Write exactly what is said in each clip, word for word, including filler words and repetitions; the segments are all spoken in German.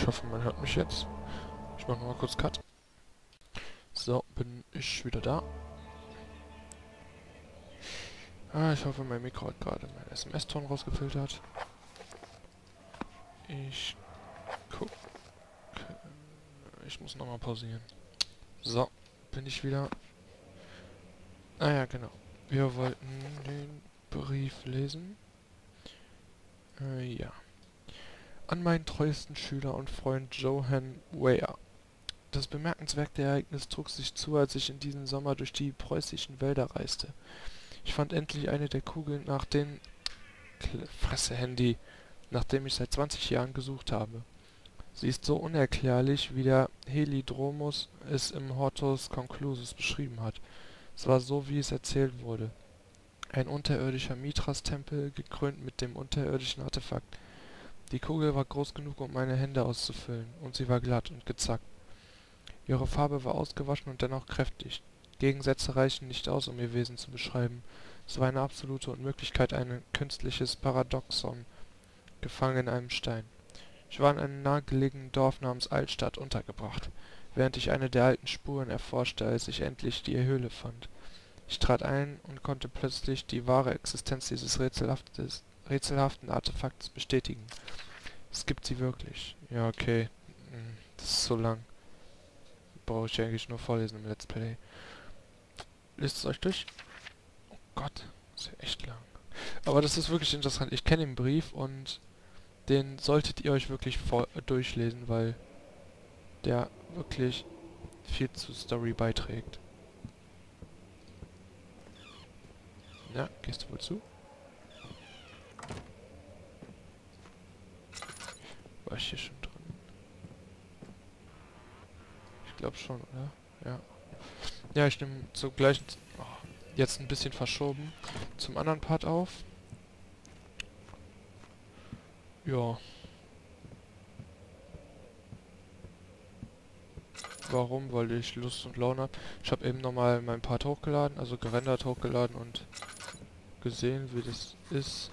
hoffe, man hört mich jetzt. Ich mache nochmal kurz Cut. So, bin ich wieder da. Ah, ich hoffe, mein Mikro hat gerade meinen S M S-Ton rausgefiltert. Ich gucke. Ich muss nochmal pausieren. So, bin ich wieder. Ah ja, genau. Wir wollten den Brief lesen. Äh, ja. An meinen treuesten Schüler und Freund Johan Weyer. Das bemerkenswerte Ereignis trug sich zu, als ich in diesem Sommer durch die preußischen Wälder reiste. Ich fand endlich eine der Kugeln, nach den... Fresse, Handy, nachdem ich seit zwanzig Jahren gesucht habe. Sie ist so unerklärlich, wie der Helidromus es im Hortus Conclusus beschrieben hat. Es war so, wie es erzählt wurde. Ein unterirdischer Mithras-Tempel, gekrönt mit dem unterirdischen Artefakt. Die Kugel war groß genug, um meine Hände auszufüllen, und sie war glatt und gezackt. Ihre Farbe war ausgewaschen und dennoch kräftig. Gegensätze reichen nicht aus, um ihr Wesen zu beschreiben. Es war eine absolute Unmöglichkeit, ein künstliches Paradoxon, gefangen in einem Stein. Ich war in einem nahegelegenen Dorf namens Altstadt untergebracht, während ich eine der alten Spuren erforschte, als ich endlich die Höhle fand. Ich trat ein und konnte plötzlich die wahre Existenz dieses rätselhaftes, rätselhaften Artefakts bestätigen. Es gibt sie wirklich. Ja, okay. Hm, das ist so lang. Brauche ich eigentlich nur vorlesen im Let's Play. Lest es euch durch. Oh Gott, das ist ja echt lang. Aber das ist wirklich interessant. Ich kenne den Brief und den solltet ihr euch wirklich vor durchlesen, weil der wirklich viel zur Story beiträgt. Ja, gehst du wohl zu? War ich hier schon dran? Ich glaube schon, oder? Ja. Ja, ich nehme zur gleichen... Oh, jetzt ein bisschen verschoben. Zum anderen Part auf. Ja. Warum? Weil ich Lust und Laune habe. Ich habe eben nochmal mein Part hochgeladen, also gerendert hochgeladen und gesehen, wie das ist.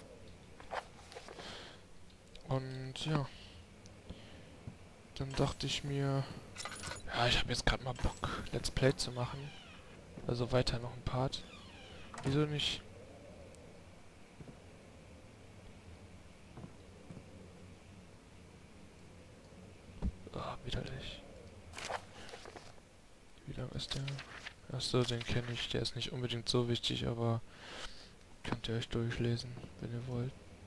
Und ja. Dann dachte ich mir, ja, ich habe jetzt gerade mal Bock, Let's Play zu machen. Also weiter noch ein Part. Wieso nicht? Ah, oh, widerlich. Wie lang ist der? Achso, den kenne ich. Der ist nicht unbedingt so wichtig, aber könnt ihr euch durchlesen, wenn ihr wollt.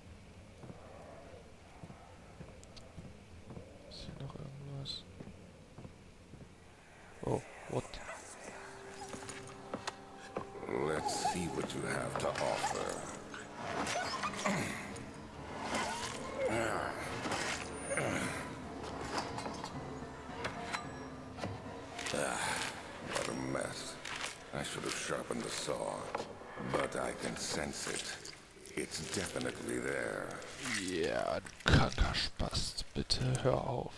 Ist hier noch irgendwas? Oh, what? Let's see what you have to offer. Ah, what a mess. I should have sharpened the saw, but I can sense it. It's definitely there. Ja, du Kackerspast, bitte hör auf.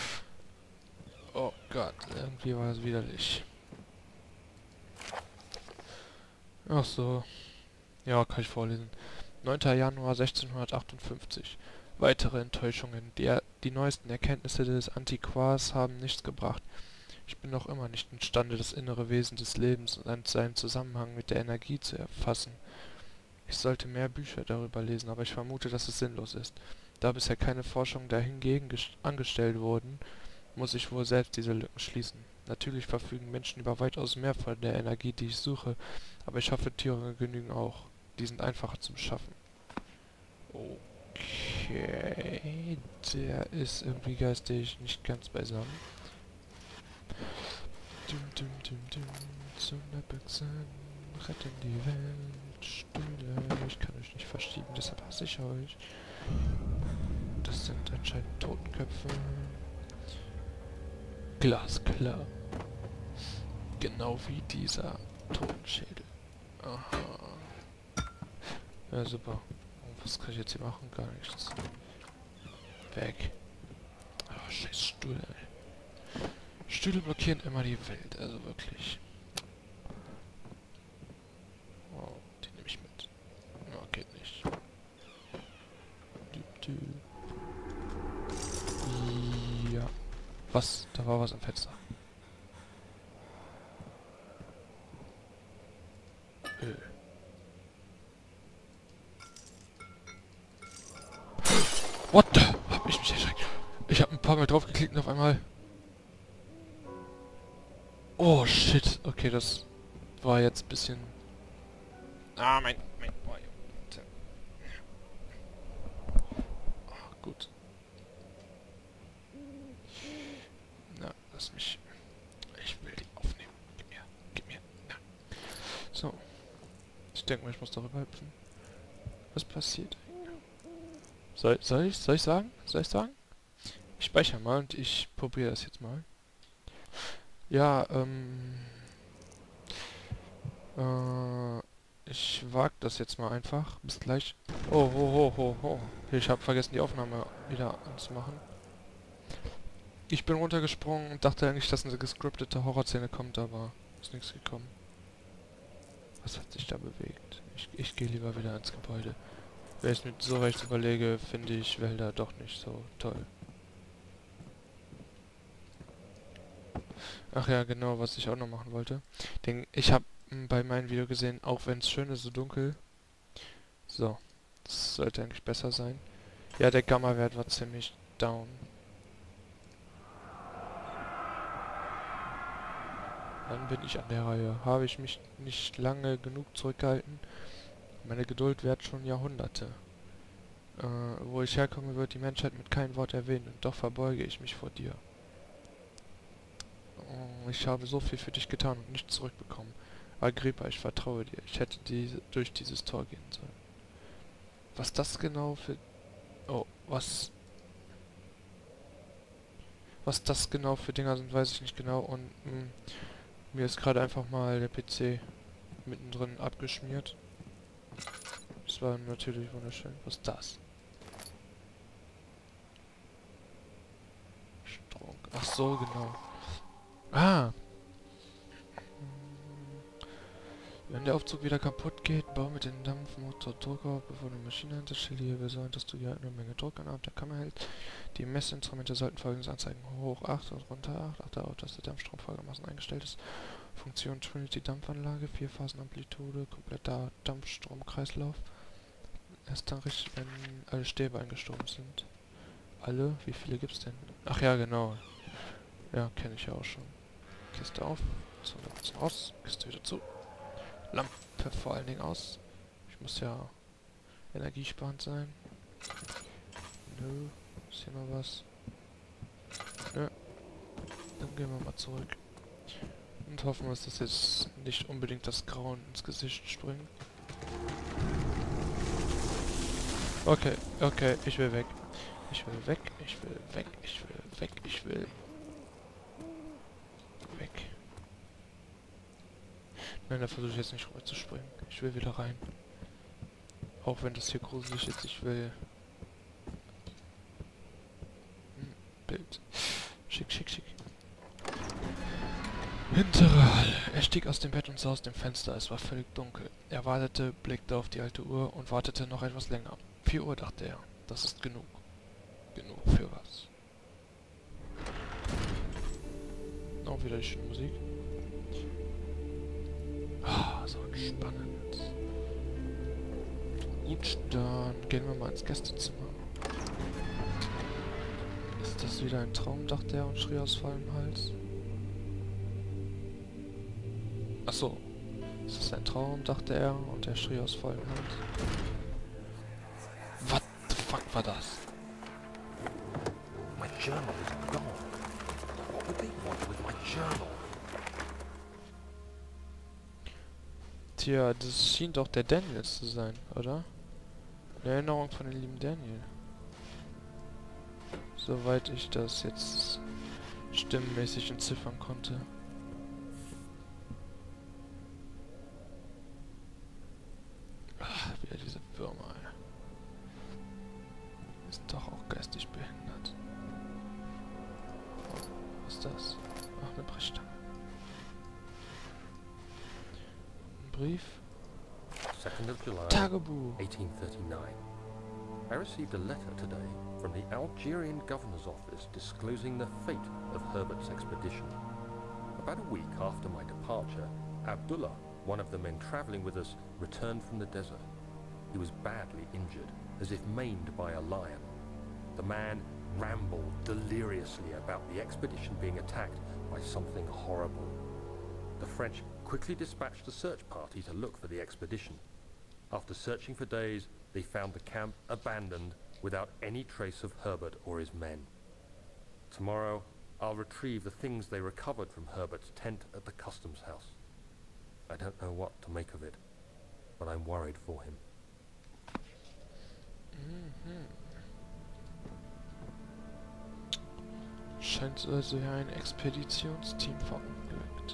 Oh Gott, irgendwie war es widerlich. Ach so. Ja, kann ich vorlesen. neunter Januar sechzehnhundertachtundfünfzig. Weitere Enttäuschungen. Die, die neuesten Erkenntnisse des Antiquars haben nichts gebracht. Ich bin noch immer nicht imstande, das innere Wesen des Lebens und seinen Zusammenhang mit der Energie zu erfassen. Ich sollte mehr Bücher darüber lesen, aber ich vermute, dass es sinnlos ist. Da bisher keine Forschungen dahingegen angestellt wurden, muss ich wohl selbst diese Lücken schließen. Natürlich verfügen Menschen über weitaus mehr von der Energie, die ich suche, aber ich hoffe, Tiere genügen auch. Die sind einfacher zu beschaffen. Okay, der ist irgendwie geistig nicht ganz beisammen. Dum, dum, dum, dum, zu einer Büchse, retten die Welt, Stühle, ich kann euch nicht verschieben, deshalb hasse ich euch. Das sind anscheinend Totenköpfe. Glasklar. Genau wie dieser Totenschädel. Aha. Ja, super. Und was kann ich jetzt hier machen? Gar nichts. Weg. Oh, scheiß Stuhl, ey. Stühle blockieren immer die Welt, also wirklich. Oh, die nehme ich mit. Oh, geht nicht. Du, du. was? Da war was am Fenster. Äh. What the? Hab ich mich erschreckt. Ich hab ein paar Mal drauf geklickt und auf einmal... Oh, shit. Okay, das war jetzt ein bisschen... Ah, mein... mein... Oh, oh, gut. Na, lass mich... Ich will die aufnehmen. Gib mir. Gib mir. Na. So. Ich denke mal, ich muss darüber hüpfen. Was passiert? Soll, soll ich... Soll ich sagen? Soll ich sagen? Ich speichere mal und ich probiere das jetzt mal. Ja, ähm... Äh... Ich wag das jetzt mal einfach. Bis gleich. Oh, ho, ho, ho, ho. Ich habe vergessen, die Aufnahme wieder anzumachen. Ich bin runtergesprungen und dachte eigentlich, dass eine gescriptete Horrorszene kommt, aber ist nichts gekommen. Was hat sich da bewegt? Ich, ich gehe lieber wieder ins Gebäude. Wenn ich mir so recht überlege, finde ich Wälder doch nicht so toll. Ach ja, genau, was ich auch noch machen wollte. Denn ich habe bei meinem Video gesehen, auch wenn es schön ist, so dunkel. So, das sollte eigentlich besser sein. Ja, der Gamma-Wert war ziemlich down. Dann bin ich an der Reihe. Habe ich mich nicht lange genug zurückgehalten? Meine Geduld währt schon Jahrhunderte. Äh, wo ich herkomme, wird die Menschheit mit keinem Wort erwähnt, und doch verbeuge ich mich vor dir. Oh, ich habe so viel für dich getan und nichts zurückbekommen. Agrippa, ich vertraue dir. Ich hätte diese, durch dieses Tor gehen sollen. Was das genau für... Oh, was... Was das genau für Dinger sind, weiß ich nicht genau. Und mh, mir ist gerade einfach mal der P C mittendrin abgeschmiert. Das war natürlich wunderschön. Was ist das? Strunk. Ach so, genau. Ah! Wenn der Aufzug wieder kaputt geht, bau mit dem Dampfmotor Druck auf, bevor die Maschine hinterstellt. Hier, wir sollen, dass du hier eine Menge Druck an der Kammer hältst. Die Messinstrumente sollten folgendes anzeigen. Hoch acht und runter acht. Achte auf, dass der Dampfstrom folgendermaßen eingestellt ist. Funktion Trinity Dampfanlage, vier Phasen Amplitude, kompletter Dampfstromkreislauf. Erst dann richtig, wenn alle Stäbe eingestorben sind. Alle? Wie viele gibt's denn? Ach ja, genau. Ja, kenne ich ja auch schon. Kiste auf, hundert Prozent aus, Kiste wieder zu. Lampe vor allen Dingen aus. Ich muss ja energiesparend sein. Nö, ist hier noch was? Nö. Dann gehen wir mal zurück. Und hoffen, dass das jetzt nicht unbedingt das Grauen ins Gesicht springt. Okay, okay, ich will weg. Ich will weg, ich will weg, ich will weg, ich will weg. Nein, da versuche ich jetzt nicht rüber zu springen. Ich will wieder rein. Auch wenn das hier gruselig ist, ich will... Hm, Bild. Schick, schick, schick. Hintere Halle. Er stieg aus dem Bett und sah aus dem Fenster. Es war völlig dunkel. Er wartete, blickte auf die alte Uhr und wartete noch etwas länger. Vier Uhr, dachte er. Das ist genug. Genug für was? Auch wieder die schöne Musik. Ah, so entspannend. Gut, dann gehen wir mal ins Gästezimmer. Ist das wieder ein Traum, dachte er und schrie aus vollem Hals. Ach so. Ist das ein Traum, dachte er und er schrie aus vollem Hals. What the fuck war das? My journal is gone. What would they want with my journal? Tja, das schien doch der Daniel zu sein, oder? Eine Erinnerung von dem lieben Daniel. Soweit ich das jetzt stimmenmäßig entziffern konnte. Ach, wieder diese Würmer, ey. Ist doch auch geistig behindert. Oh, was ist das? Ach, eine Brechstange. Brief. second of July, Tagebuch. eighteen thirty-nine. I received a letter today from the Algerian governor's office disclosing the fate of Herbert's expedition. About a week after my departure, Abdullah, one of the men traveling with us, returned from the desert. He was badly injured, as if maimed by a lion. The man rambled deliriously about the expedition being attacked by something horrible. The French quickly dispatched a search party to look for the expedition. After searching for days, they found the camp abandoned without any trace of Herbert or his men. Tomorrow, I'll retrieve the things they recovered from Herbert's tent at the customs house. I don't know what to make of it, but I'm worried for him. Mhm. Scheint also ja ein Expeditionsteam verunglückt.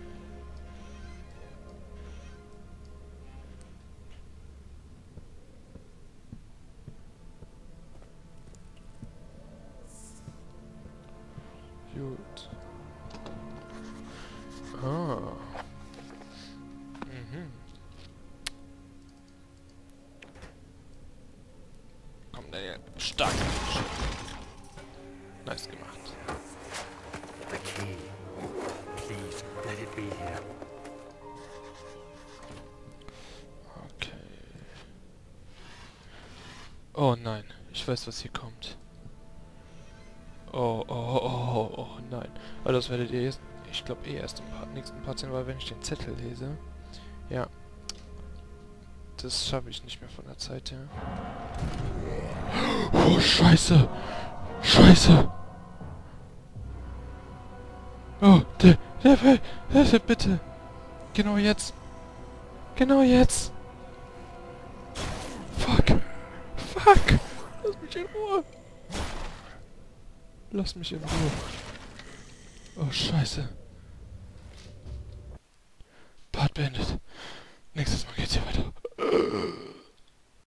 Gut. Ah. Mhm. Komm, Daniel. Stark. Nice gemacht. The key. Please, let it be here. Okay. Oh nein. Ich weiß, was hier kommt. Oh, oh, oh, oh, oh, nein. Aber das werdet ihr jetzt, ich glaube eh erst im paar, nächsten Part sehen, weil wenn ich den Zettel lese, ja, das schaffe ich nicht mehr von der Zeit her. Oh, Scheiße! Scheiße! Oh, der, der, der, der, bitte! Genau jetzt! Genau jetzt! Fuck! Fuck! Lass mich in Ruhe! Lass mich in Ruhe. Oh, Scheiße. Part beendet. Nächstes Mal geht's hier weiter.